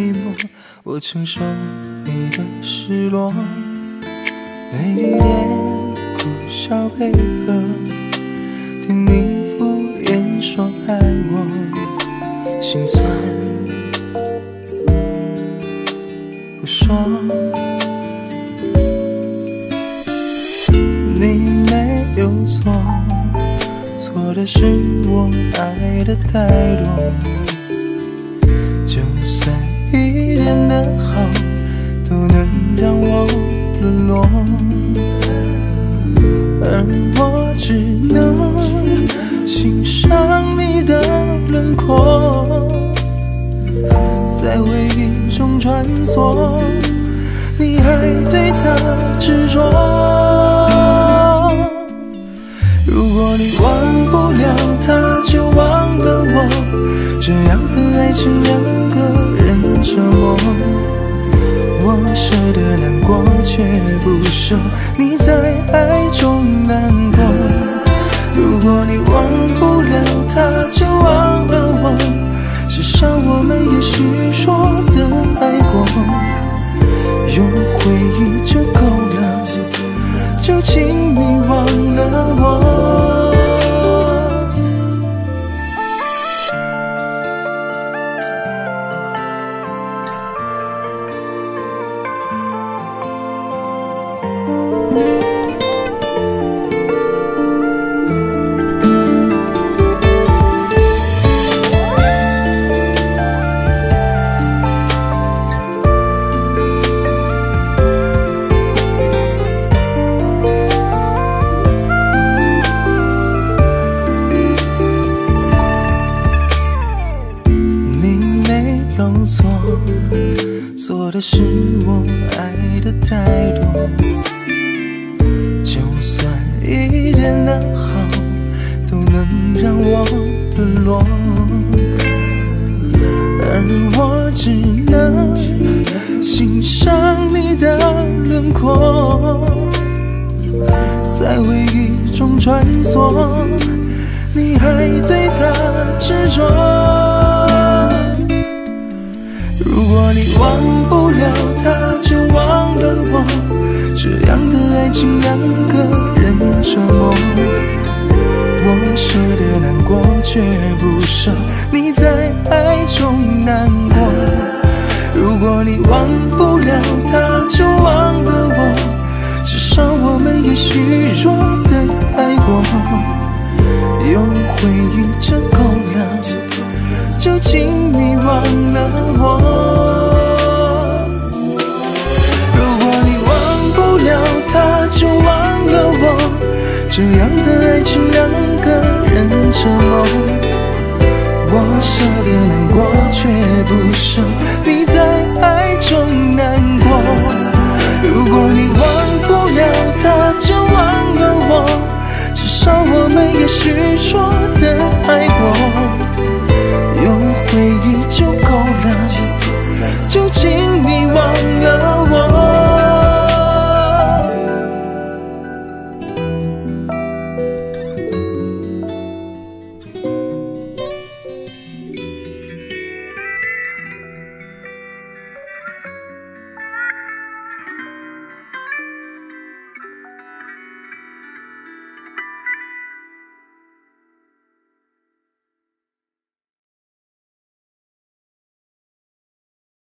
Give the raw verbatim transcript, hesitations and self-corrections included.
寂寞，我承受你的失落，每一夜苦笑配合，听你敷衍说爱我，心酸不说。你没有错，错的是我爱的太多，就算一点的好都能让我沦落，而我只能欣赏你的轮廓，在回忆中穿梭，你还对他执着。如果你忘不了他，就忘了我，这样的爱情两个人折磨，我舍得难过却不舍你在爱中难过。如果你忘不了他，就忘了我，至少我们也许说的爱过，用回忆就够了，就请你忘了我。错，错的是我爱的太多，就算一点的好都能让我沦落，而我只能欣赏你的轮廓，在回忆中穿梭，你还对他执着。如果你忘不了他，就忘了我，这样的爱情两个人折磨，我舍得难过却不舍你在爱中难过。如果你忘不了他，就忘了我，至少我们也许弱的爱过，用回忆就够了，就请你忘了我。如果你忘不了他，就忘了我，这样的爱情两个人折磨，我舍得难过却不舍你在爱中难过。如果你忘不了他，就忘了我，至少我们也许说